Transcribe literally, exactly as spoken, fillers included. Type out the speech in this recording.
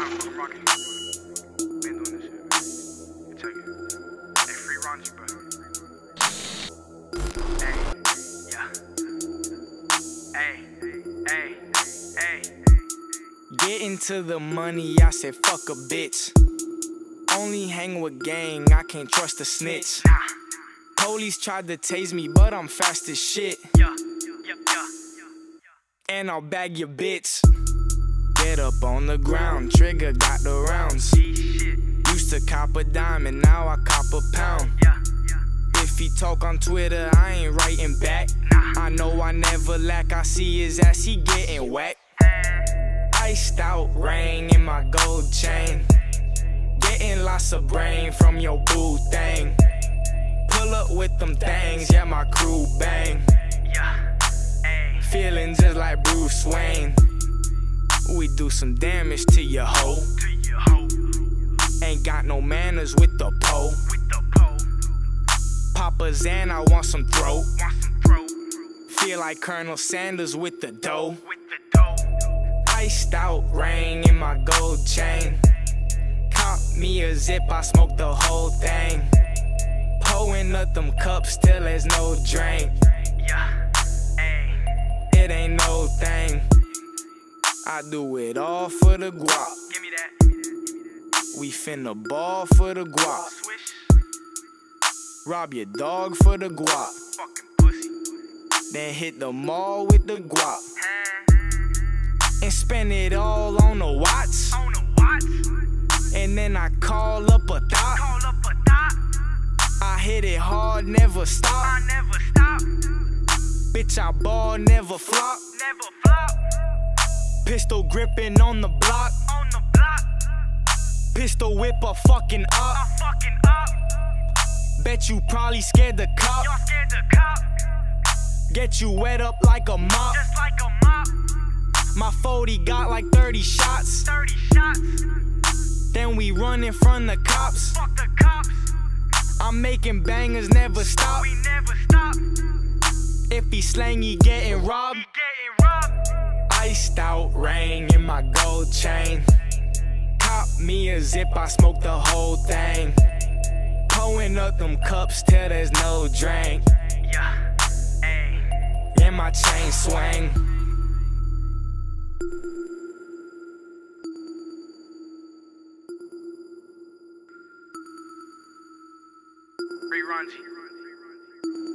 I'm rocking. Been doing this shit, man. You check it. Hey, free Ronji, bro. Hey, yeah. Hey, hey, hey. Getting to the money, I said fuck a bitch. Only hang with gang, I can't trust a snitch. Nah. Police tried to tase me, but I'm fast as shit. Yeah, yeah, yeah. And I'll bag your bitch. Get up on the ground, trigger got the rounds. Shit. Used to cop a diamond, now I cop a pound. Yeah, If he talk on Twitter, I ain't writing back. nah. I know I never lack, I see his ass, he getting whacked. Iced out ring in my gold chain. Getting lots of brain from your boo thing. Pull up with them things, yeah, my crew bang. Yeah, hey. Feeling just like Bruce Wayne. We do some damage to your hoe. To your hoe. Ain't got no manners with the pole. With the pole. Papa Zan, I want some throat. Want some throat. Feel like Colonel Sanders with the dough. With the dough. Iced out ring in my gold chain. Caught me a zip, I smoked the whole thing. Pulling up them cups till there's no drink. Yeah, hey. It ain't no thing. I do it all for the guap. Give me that. We finna ball for the guap. Swish. Rob your dog for the guap. Fucking pussy. Then hit the mall with the guap. Huh? And spend it all on the watch. On the watch. And then I call up a thought. Call up a dot. I hit it hard, never stop. I never stop. Bitch, I ball, never flop. Never flop. Pistol gripping on the block. On the block. Pistol whip a fucking up. I fucking up. Bet you probably scared the cop. Y'all scared the cop. Get you wet up like a mop. Just like a mop. My forty got like thirty shots. thirty shots. Then we run in front of the cops. Fuck the cops. I'm making bangers, never stop. We never stop. If he slang, he getting robbed. He getting robbed. Iced out ring in my gold chain. Cop me a zip, I smoke the whole thing. Pulling up them cups till there's no drink. Yeah, hey. And my chain swing. Free Ronji.